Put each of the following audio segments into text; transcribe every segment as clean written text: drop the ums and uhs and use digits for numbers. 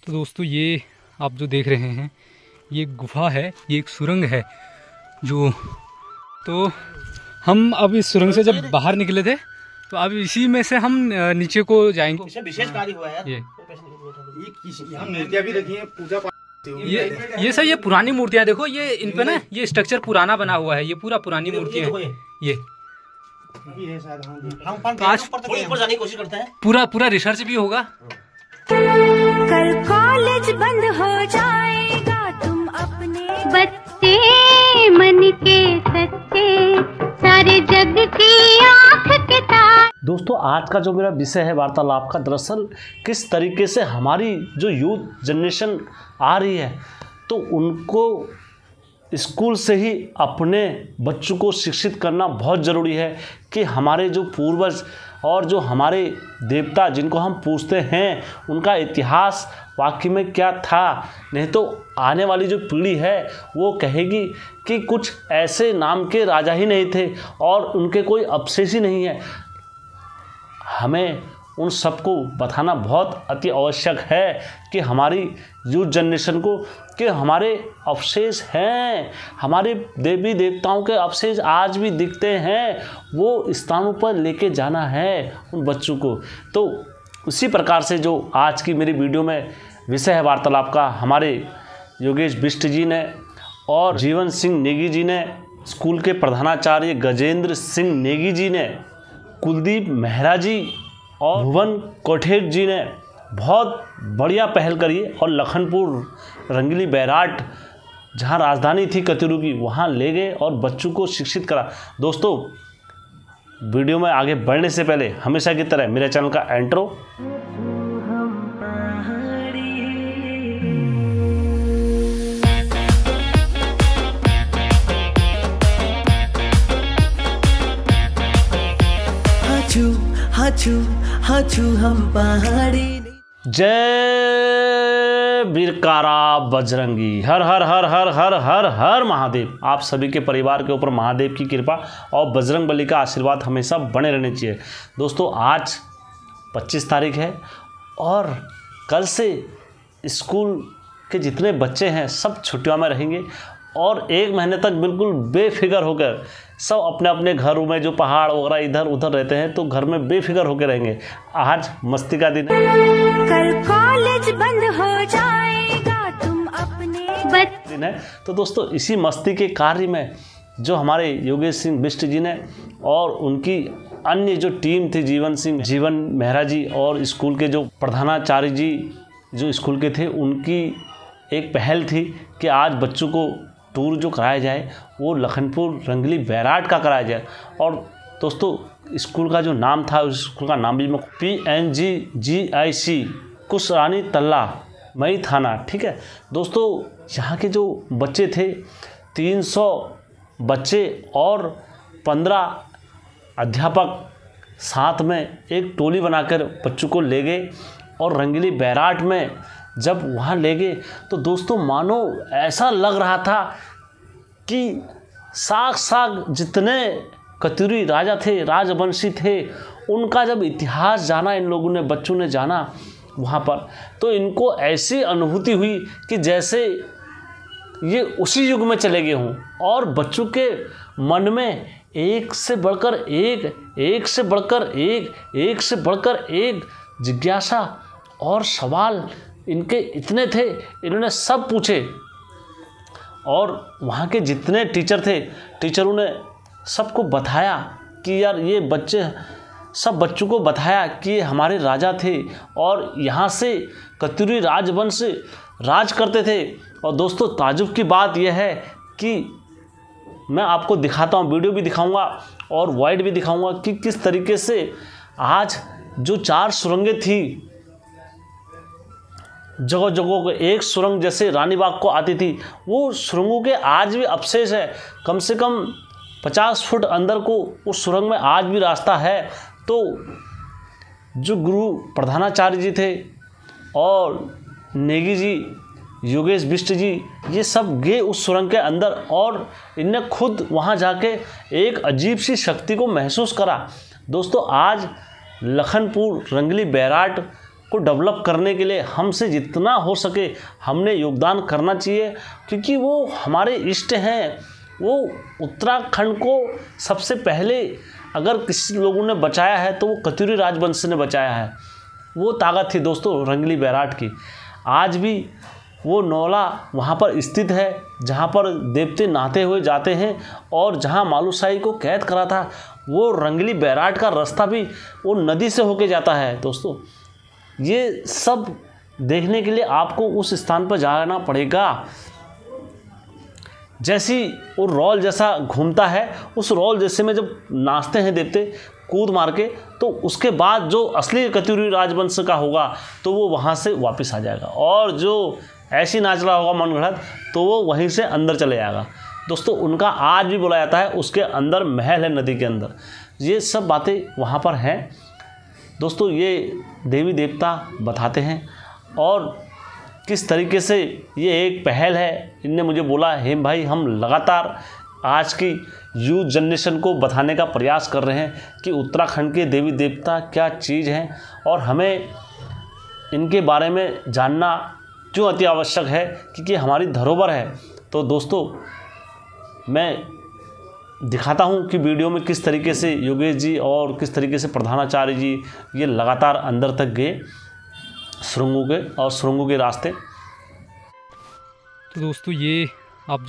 तो दोस्तों ये आप जो देख रहे हैं ये गुफा है, ये एक सुरंग है जो, तो हम अब इस सुरंग से जब बाहर निकले थे तो अब इसी में से हम नीचे को जाएंगे। विशेष कार्य हुआ है ये मूर्तियां भी रखी हैं, पूजा पाठ। ये सर ये पुरानी मूर्तियां देखो, ये इन पे ना ये स्ट्रक्चर पुराना बना हुआ है, ये पूरा पुरानी मूर्ति है। ये आज ऊपर जाने की कोशिश करते हैं, पूरा रिसर्च भी होगा। कल कॉलेज बंद हो जाएगा, तुम अपने बच्चे मन के सच्चे, सारे जग की आँख के तारे। दोस्तों आज का जो मेरा विषय है वार्तालाप का, दरअसल किस तरीके से हमारी जो यूथ जनरेशन आ रही है तो उनको स्कूल से ही अपने बच्चों को शिक्षित करना बहुत ज़रूरी है कि हमारे जो पूर्वज और जो हमारे देवता जिनको हम पूजते हैं उनका इतिहास वाकई में क्या था। नहीं तो आने वाली जो पीढ़ी है वो कहेगी कि कुछ ऐसे नाम के राजा ही नहीं थे और उनके कोई अवशेष ही नहीं है। हमें उन सबको बताना बहुत अति आवश्यक है कि हमारी यूथ जनरेशन को कि हमारे अवशेष हैं, हमारे देवी देवताओं के अवशेष आज भी दिखते हैं, वो स्थानों पर लेके जाना है उन बच्चों को। तो उसी प्रकार से जो आज की मेरी वीडियो में विषय है वार्तालाप का, हमारे योगेश बिष्ट जी ने और जीवन सिंह नेगी जी ने, स्कूल के प्रधानाचार्य गजेंद्र सिंह नेगी जी ने, कुलदीप मेहरा जी और भुवन कोठेर जी ने बहुत बढ़िया पहल करी और लखनपुर रंगली बैराट जहां राजधानी थी कतिरू की वहां ले गए और बच्चों को शिक्षित करा। दोस्तों वीडियो में आगे बढ़ने से पहले हमेशा की तरह मेरे चैनल का इंट्रो। हाचू हम पहाड़ी। जय बीरकारा बजरंगी, हर हर हर हर हर हर हर महादेव। आप सभी के परिवार के ऊपर महादेव की कृपा और बजरंग बली का आशीर्वाद हमेशा बने रहने चाहिए। दोस्तों आज 25 तारीख है और कल से स्कूल के जितने बच्चे हैं सब छुट्टियों में रहेंगे और 1 महीने तक बिल्कुल बेफिक्र होकर सब अपने अपने घरों में जो पहाड़ वगैरह इधर उधर रहते हैं तो घर में बेफिक्र होकर रहेंगे। आज मस्ती का दिन है। कल कॉलेज बंद हो जाएगा, तुम अपने दिन है। तो दोस्तों इसी मस्ती के कार्य में जो हमारे योगेश सिंह बिष्ट जी ने और उनकी अन्य जो टीम थी, जीवन मेहरा जी और स्कूल के जो प्रधानाचार्य जी जो स्कूल के थे, उनकी एक पहल थी कि आज बच्चों को टूर जो कराया जाए वो लखनपुर रंगली बैराट का कराया जाए। और दोस्तों स्कूल का जो नाम था उस स्कूल का नाम भी मैं PNGGIC कुशरानी तल्ला मई थाना, ठीक है। दोस्तों यहाँ के जो बच्चे थे 300 बच्चे और 15 अध्यापक साथ में एक टोली बनाकर बच्चों को ले गए और रंगली बैराट में जब वहाँ ले गए तो दोस्तों मानो ऐसा लग रहा था कि साक्षात जितने कतिरी राजा थे, राजवंशी थे, उनका जब इतिहास जाना इन लोगों ने, बच्चों ने जाना वहाँ पर, तो इनको ऐसी अनुभूति हुई कि जैसे ये उसी युग में चले गए हों। और बच्चों के मन में एक से बढ़कर एक से बढ़कर एक से बढ़कर एक जिज्ञासा और सवाल इनके इतने थे, इन्होंने सब पूछे। और वहाँ के जितने टीचर थे, टीचरों ने सबको बताया कि यार ये बच्चे, सब बच्चों को बताया कि ये हमारे राजा थे और यहाँ से कतिरी राजवंश राज करते थे। और दोस्तों ताजुब की बात यह है कि मैं आपको दिखाता हूँ, वीडियो भी दिखाऊंगा और वाइड भी दिखाऊंगा कि किस तरीके से आज जो 4 सुरंगें थी जगह जगह को, एक सुरंग जैसे रानी बाग को आती थी, वो सुरंगों के आज भी अवशेष है। कम से कम 50 फुट अंदर को उस सुरंग में आज भी रास्ता है। तो जो गुरु प्रधानाचार्य जी थे और नेगी जी, योगेश बिष्ट जी, ये सब गए उस सुरंग के अंदर और इनने खुद वहाँ जाके एक अजीब सी शक्ति को महसूस करा। दोस्तों आज लखनपुर रंगली बैराट को डेवलप करने के लिए हमसे जितना हो सके हमने योगदान करना चाहिए, क्योंकि वो हमारे इष्ट हैं। वो उत्तराखंड को सबसे पहले अगर किसी लोगों ने बचाया है तो वो कत्यूरी राजवंश ने बचाया है। वो ताकत थी दोस्तों रंगली बैराट की। आज भी वो नौला वहाँ पर स्थित है जहाँ पर देवते नहाते हुए जाते हैं, और जहाँ मालूशाही को कैद करा था वो रंगली बैराट का रास्ता भी वो नदी से होके जाता है। दोस्तों ये सब देखने के लिए आपको उस स्थान पर जाना पड़ेगा। जैसी वो रोल जैसा घूमता है, उस रोल जैसे में जब नाचते हैं देवते कूद मार के, तो उसके बाद जो असली कत्यूरी राजवंश का होगा तो वो वहाँ से वापस आ जाएगा, और जो ऐसी नाच रहा होगा मनगढ़ंत तो वो वहीं से अंदर चले जाएगा। दोस्तों उनका आज भी बोला जाता है उसके अंदर महल है नदी के अंदर। ये सब बातें वहाँ पर हैं दोस्तों, ये देवी देवता बताते हैं। और किस तरीके से ये एक पहल है, इनने मुझे बोला हेम भाई हम लगातार आज की यूथ जनरेशन को बताने का प्रयास कर रहे हैं कि उत्तराखंड के देवी देवता क्या चीज़ हैं और हमें इनके बारे में जानना क्यों अति आवश्यक है, क्योंकि हमारी धरोहर है। तो दोस्तों मैं दिखाता हूँ कि वीडियो में किस तरीके से योगेश जी और किस तरीके से प्रधानाचार्य जी ये लगातार अंदर तक गए सुरंगों के रास्ते। तो दोस्तों ये आप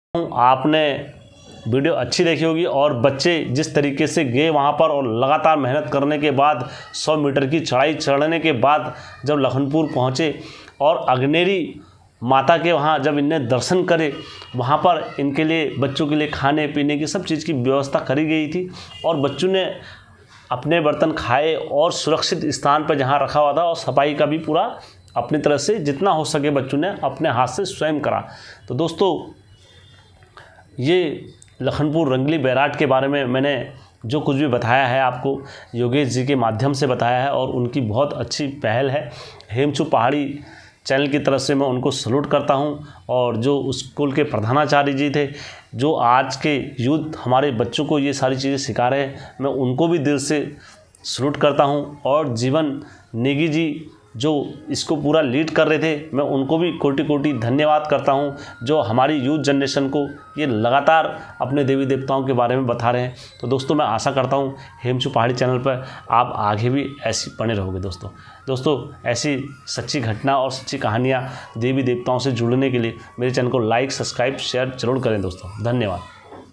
आपने वीडियो अच्छी देखी होगी और बच्चे जिस तरीके से गए वहाँ पर और लगातार मेहनत करने के बाद 100 मीटर की चढ़ाई चढ़ने के बाद जब लखनपुर पहुँचे और अग्नेरी माता के वहाँ जब इन्हें दर्शन करे, वहाँ पर इनके लिए बच्चों के लिए खाने पीने की सब चीज़ की व्यवस्था करी गई थी और बच्चों ने अपने बर्तन खाए और सुरक्षित स्थान पर जहाँ रखा हुआ था और सफाई का भी पूरा अपनी तरह से जितना हो सके बच्चों ने अपने हाथ से स्वयं करा। तो दोस्तों, ये लखनपुर रंगली बैराट के बारे में मैंने जो कुछ भी बताया है आपको योगेश जी के माध्यम से बताया है और उनकी बहुत अच्छी पहल है। हेमचू पहाड़ी चैनल की तरफ से मैं उनको सलूट करता हूं और जो स्कूल के प्रधानाचार्य जी थे जो आज के यूथ हमारे बच्चों को ये सारी चीज़ें सिखा रहे हैं, मैं उनको भी दिल से सलूट करता हूं और जीवन नेगी जी जो इसको पूरा लीड कर रहे थे, मैं उनको भी कोटि कोटि धन्यवाद करता हूं जो हमारी यूथ जनरेशन को ये लगातार अपने देवी देवताओं के बारे में बता रहे हैं। तो दोस्तों, मैं आशा करता हूं हेमचू पहाड़ी चैनल पर आप आगे भी ऐसी बने रहोगे। दोस्तों ऐसी सच्ची घटना और सच्ची कहानियाँ देवी देवताओं से जुड़ने के लिए मेरे चैनल को लाइक, सब्सक्राइब, शेयर जरूर करें दोस्तों। धन्यवाद।